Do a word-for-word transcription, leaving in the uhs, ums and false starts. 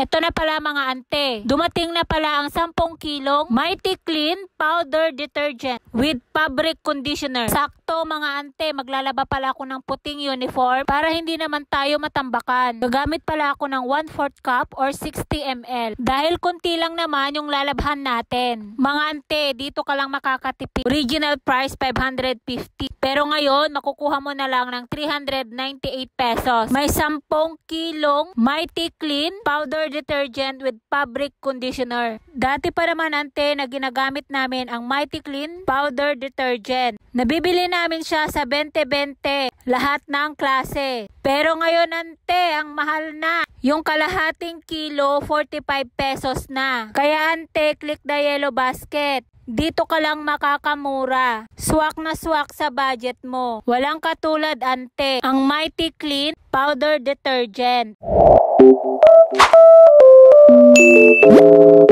Ito na pala mga ante. Dumating na pala ang sampung kilong Mighty Clean Powder Detergent with Fabric Conditioner. Sakto mga ante, maglalaba pala ako ng puting uniform para hindi naman tayo matambakan. Gagamit pala ako ng one fourth cup or sixty milliliters. Dahil konti lang naman yung lalabhan natin. Mga ante, dito ka lang makakatipid. Original price five hundred fifty. Pero ngayon, makukuha mo na lang ng three hundred ninety-eight pesos. May sampung kilong Mighty Clean Powder Detergent with Fabric Conditioner. Dati pa naman ante na ginagamit namin ang Mighty Clean Powder Detergent. Nabibili namin siya sa twenty twenty. Lahat ng klase. Pero ngayon ante, ang mahal na. Yung kalahating kilo, forty-five pesos na. Kaya ante, click the yellow basket. Dito ka lang makakamura. Swak na swak sa budget mo. Walang katulad ante, ang Mighty Clean Powder Detergent.